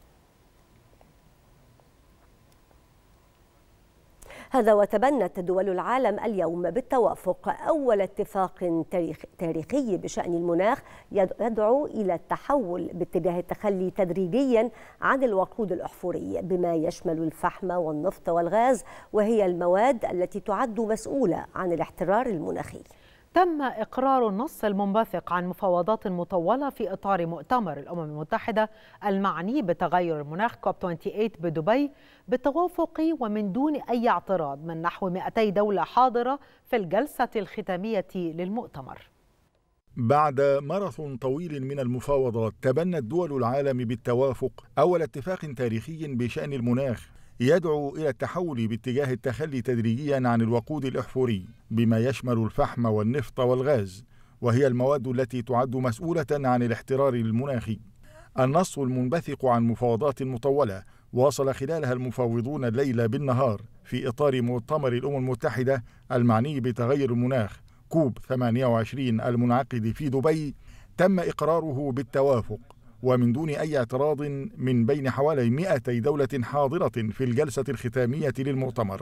هذا وتبنت دول العالم اليوم بالتوافق أول اتفاق تاريخي بشأن المناخ يدعو إلى التحول باتجاه التخلي تدريجيا عن الوقود الأحفوري بما يشمل الفحم والنفط والغاز، وهي المواد التي تعد مسؤولة عن الاحترار المناخي. تم إقرار النص المنبثق عن مفاوضات مطولة في إطار مؤتمر الأمم المتحدة المعني بتغير المناخ كوب 28 بدبي بالتوافق ومن دون أي اعتراض من نحو 200 دولة حاضرة في الجلسة الختامية للمؤتمر. بعد ماراثون طويل من المفاوضات تبنت دول العالم بالتوافق أول اتفاق تاريخي بشأن المناخ يدعو إلى التحول باتجاه التخلي تدريجيا عن الوقود الأحفوري بما يشمل الفحم والنفط والغاز، وهي المواد التي تعد مسؤولة عن الاحترار المناخي. النص المنبثق عن مفاوضات مطولة واصل خلالها المفاوضون الليل بالنهار في إطار مؤتمر الأمم المتحدة المعني بتغير المناخ كوب 28 المنعقد في دبي، تم إقراره بالتوافق ومن دون أي اعتراض من بين حوالي 200 دولة حاضرة في الجلسة الختامية للمؤتمر.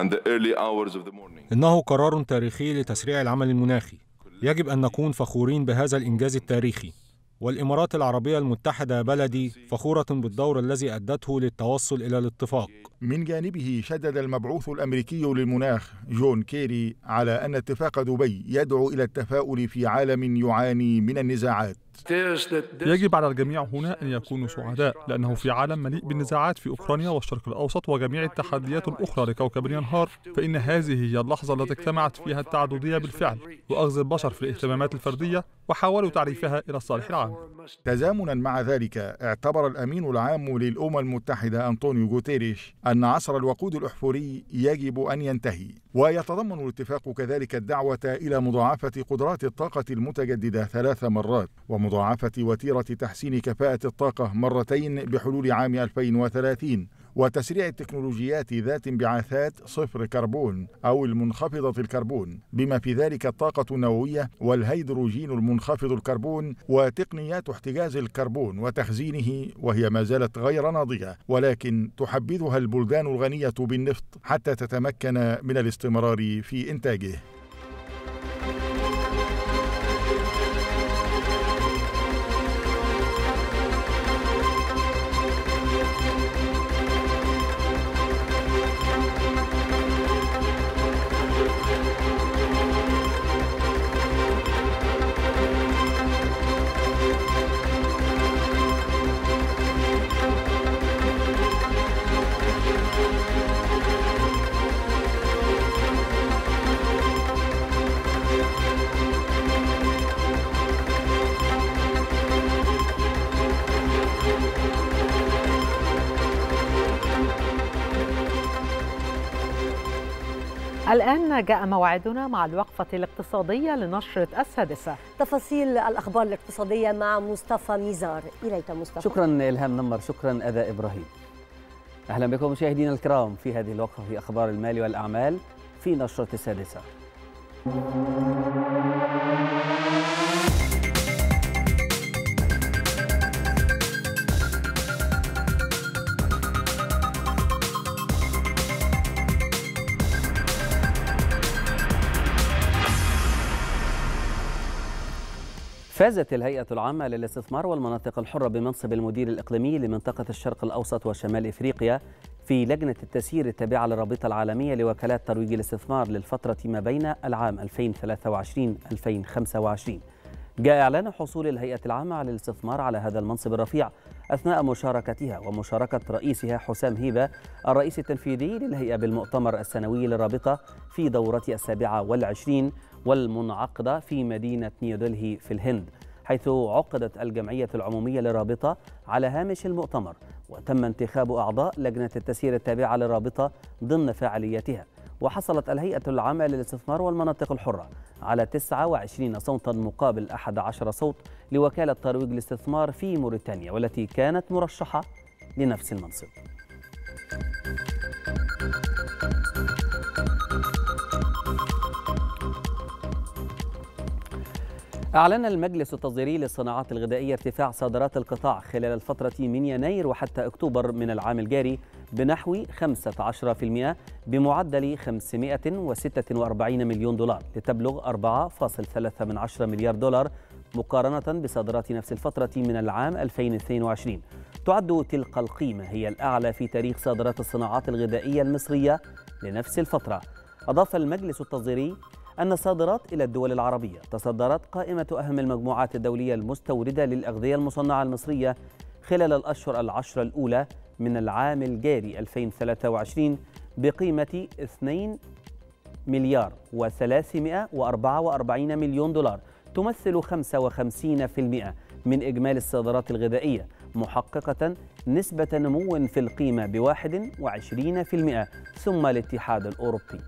إنه قرار تاريخي لتسريع العمل المناخي، يجب أن نكون فخورين بهذا الإنجاز التاريخي، والإمارات العربية المتحدة بلدي فخورة بالدور الذي أدته للتوصل إلى الاتفاق. من جانبه شدد المبعوث الأمريكي للمناخ جون كيري على أن اتفاق دبي يدعو إلى التفاؤل في عالم يعاني من النزاعات. يجب على الجميع هنا أن يكونوا سعداء، لأنه في عالم مليء بالنزاعات في أوكرانيا والشرق الأوسط وجميع التحديات الأخرى لكوكب ينهار، فإن هذه هي اللحظة التي اجتمعت فيها التعددية بالفعل وأخذ البشر في الاهتمامات الفردية وحاولوا تعريفها إلى الصالح العام. تزامنا مع ذلك، اعتبر الأمين العام للأمم المتحدة أنطونيو غوتيريش أن عصر الوقود الأحفوري يجب أن ينتهي، ويتضمن الاتفاق كذلك الدعوة إلى مضاعفة قدرات الطاقة المتجددة 3 مرات، ومضاعفة وتيرة تحسين كفاءة الطاقة مرتين بحلول عام 2030، وتسريع التكنولوجيات ذات انبعاثات صفر كربون أو المنخفضة الكربون، بما في ذلك الطاقة النووية والهيدروجين المنخفض الكربون وتقنيات احتجاز الكربون وتخزينه، وهي ما زالت غير ناضجة، ولكن تحبذها البلدان الغنية بالنفط حتى تتمكن من الاستمرار في إنتاجه. الآن جاء موعدنا مع الوقفة الاقتصادية لنشرة السادسة. تفاصيل الأخبار الاقتصادية مع مصطفى ميزار. إليك مصطفى. شكرا إلهام نمر، شكرا أذى إبراهيم. أهلا بكم مشاهدينا الكرام في هذه الوقفة في أخبار المال والأعمال في نشرة السادسة. فازت الهيئة العامة للاستثمار والمناطق الحرة بمنصب المدير الإقليمي لمنطقة الشرق الأوسط وشمال إفريقيا في لجنة التسيير التابعة للرابطة العالمية لوكالات ترويج الاستثمار للفترة ما بين العام 2023-2025. جاء إعلان حصول الهيئة العامة على الاستثمار على هذا المنصب الرفيع أثناء مشاركتها ومشاركة رئيسها حسام هيبة الرئيس التنفيذي للهيئة بالمؤتمر السنوي للرابطة في دورتها 27 والمنعقدة في مدينة نيودلهي في الهند، حيث عقدت الجمعية العمومية للرابطة على هامش المؤتمر، وتم انتخاب أعضاء لجنة التسيير التابعة للرابطة ضمن فعالياتها. وحصلت الهيئة العامة للاستثمار والمناطق الحرة على 29 صوتا مقابل 11 صوت لوكالة ترويج الاستثمار في موريتانيا، والتي كانت مرشحة لنفس المنصب. أعلن المجلس التصديري للصناعات الغذائية ارتفاع صادرات القطاع خلال الفترة من يناير وحتى أكتوبر من العام الجاري بنحو 15% بمعدل 546 مليون دولار لتبلغ 4.3 مليار دولار مقارنة بصادرات نفس الفترة من العام 2022. تعد تلك القيمة هي الأعلى في تاريخ صادرات الصناعات الغذائية المصرية لنفس الفترة. أضاف المجلس التصديري أن الصادرات إلى الدول العربية تصدرت قائمة أهم المجموعات الدولية المستوردة للأغذية المصنعة المصرية خلال الأشهر العشر الأولى من العام الجاري 2023 بقيمة 2 مليار و344 مليون دولار، تمثل 55% من إجمالي الصادرات الغذائية، محققة نسبة نمو في القيمة ب21%، ثم الاتحاد الأوروبي.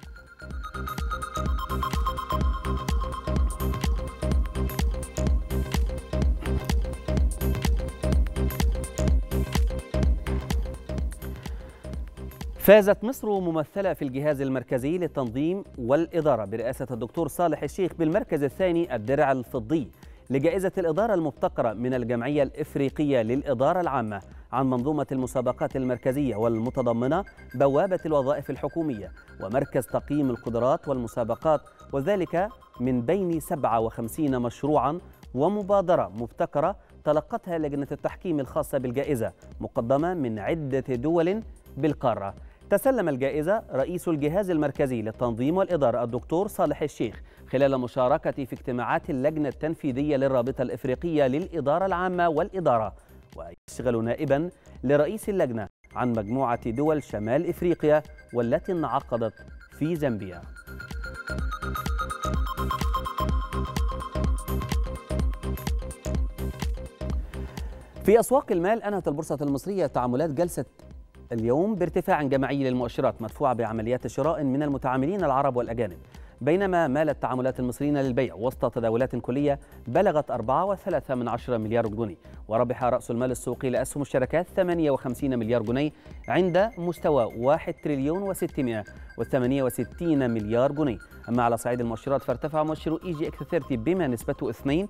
فازت مصر ممثلة في الجهاز المركزي للتنظيم والإدارة برئاسة الدكتور صالح الشيخ بالمركز الثاني الدرع الفضي لجائزة الإدارة المبتكرة من الجمعية الإفريقية للإدارة العامة عن منظومة المسابقات المركزية والمتضمنة بوابة الوظائف الحكومية ومركز تقييم القدرات والمسابقات، وذلك من بين 57 مشروعا ومبادرة مبتكرة تلقتها لجنة التحكيم الخاصة بالجائزة مقدمة من عدة دول بالقارة. تسلم الجائزة رئيس الجهاز المركزي للتنظيم والإدارة الدكتور صالح الشيخ خلال مشاركة في اجتماعات اللجنة التنفيذية للرابطة الإفريقية للإدارة العامة والإدارة، ويشغل نائبا لرئيس اللجنة عن مجموعة دول شمال إفريقيا والتي انعقدت في زامبيا. في أسواق المال أنهت البورصة المصرية تعاملات جلسة اليوم بارتفاع جماعي للمؤشرات مدفوعة بعمليات شراء من المتعاملين العرب والأجانب، بينما مالت تعاملات المصريين للبيع وسط تداولات كلية بلغت 4.3 مليار جنيه، وربح رأس المال السوقي لأسهم الشركات 58 مليار جنيه عند مستوى 1,668 مليار جنيه. أما على صعيد المؤشرات فارتفع مؤشر EGX 30 بما نسبته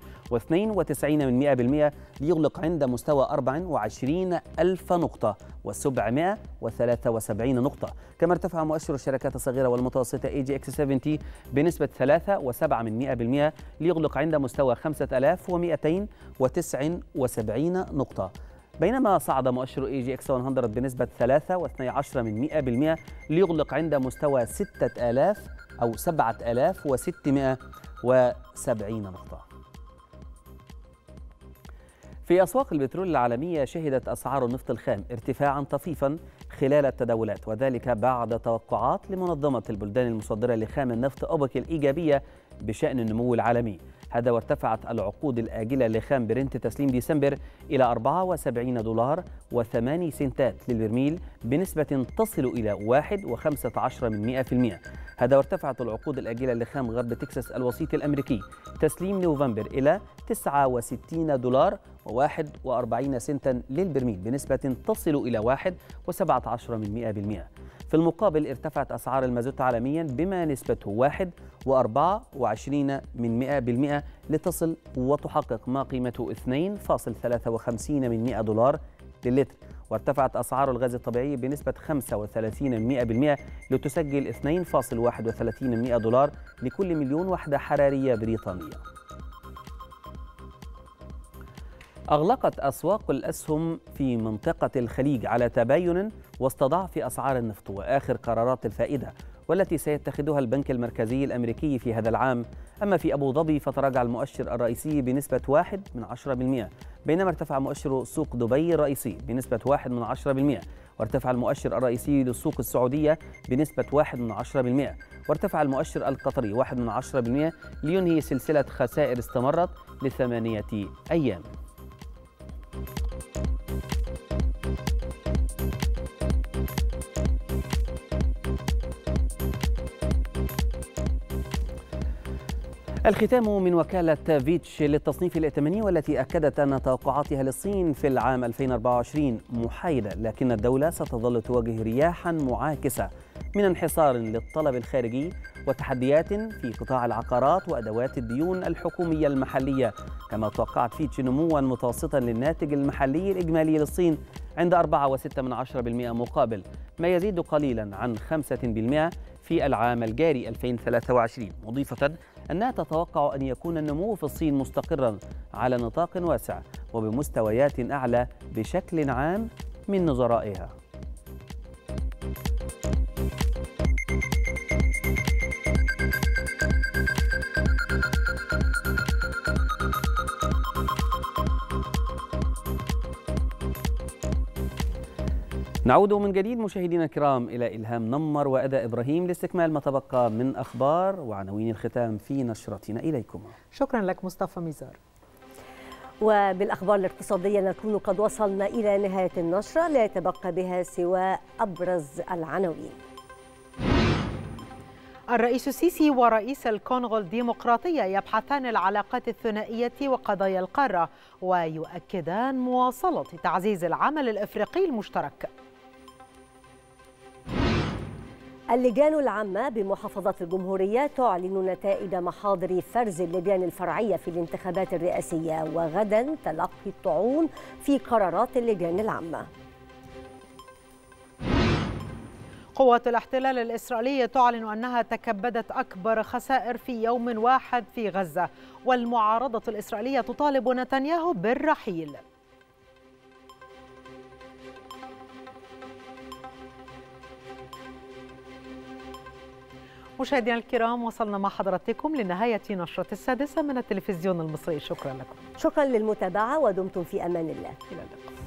2.92% ليغلق عند مستوى 24,000 نقطة و773 نقطة، كما ارتفع مؤشر الشركات الصغيرة والمتوسطة EGX 70 بنسبة 3.7% ليغلق عند مستوى 5,279 نقطة، بينما صعد مؤشر EGX 100 بنسبة 3.12% ليغلق عند مستوى 7,670 نقطة. في أسواق البترول العالمية شهدت أسعار النفط الخام ارتفاعا طفيفا خلال التداولات، وذلك بعد توقعات لمنظمة البلدان المصدرة لخام النفط أوبك الإيجابية بشأن النمو العالمي. هذا وارتفعت العقود الآجلة لخام برنت تسليم ديسمبر إلى $74.08 للبرميل بنسبة تصل إلى 1.15%. هذا وارتفعت العقود الآجلة لخام غرب تكساس الوسيط الأمريكي تسليم نوفمبر إلى $69.41 للبرميل بنسبة تصل إلى 1.17%. في المقابل ارتفعت أسعار المازوت عالميا بما نسبته 1.24% لتصل وتحقق ما قيمته $2.53 للتر، وارتفعت أسعار الغاز الطبيعي بنسبة 35% لتسجل $2.31 لكل مليون وحدة حرارية بريطانية. أغلقت أسواق الأسهم في منطقة الخليج على تباين وسط ضعف أسعار النفط وآخر قرارات الفائدة والتي سيتخذها البنك المركزي الأمريكي في هذا العام. أما في أبو ظبي فتراجع المؤشر الرئيسي بنسبة 1%، بينما ارتفع مؤشر سوق دبي الرئيسي بنسبة 1%، وارتفع المؤشر الرئيسي للسوق السعودية بنسبة 1%، وارتفع المؤشر القطري 1%، لينهي سلسلة خسائر استمرت ل8 أيام. الختام من وكالة فيتش للتصنيف الائتماني، والتي أكدت أن توقعاتها للصين في العام 2024 محايدة، لكن الدولة ستظل تواجه رياحا معاكسة من انحصار للطلب الخارجي وتحديات في قطاع العقارات وأدوات الديون الحكومية المحلية. كما توقعت فيتش نموا متوسطا للناتج المحلي الإجمالي للصين عند 4.6% مقابل ما يزيد قليلا عن 5% في العام الجاري 2023، مضيفة أنها تتوقع أن يكون النمو في الصين مستقرا على نطاق واسع وبمستويات أعلى بشكل عام من نظرائها. نعود من جديد مشاهدينا الكرام إلى إلهام نمر وأداء إبراهيم لاستكمال ما تبقى من أخبار وعناوين الختام في نشرتنا إليكم. شكرا لك مصطفى ميزار. وبالأخبار الاقتصادية نكون قد وصلنا إلى نهاية النشرة، لا يتبقى بها سوى أبرز العناوين. الرئيس السيسي ورئيس الكونغو الديمقراطية يبحثان العلاقات الثنائية وقضايا القارة ويؤكدان مواصلة تعزيز العمل الإفريقي المشترك. اللجان العامة بمحافظات الجمهورية تعلن نتائج محاضر فرز اللجان الفرعية في الانتخابات الرئاسية، وغدا تلقي الطعون في قرارات اللجان العامة. قوات الاحتلال الإسرائيلية تعلن أنها تكبدت أكبر خسائر في يوم واحد في غزة، والمعارضة الإسرائيلية تطالب نتنياهو بالرحيل. مشاهدينا الكرام، وصلنا مع حضراتكم لنهاية نشرة السادسة من التلفزيون المصري. شكرا لكم. شكرا للمتابعة ودمتم في أمان الله. إلى اللقاء.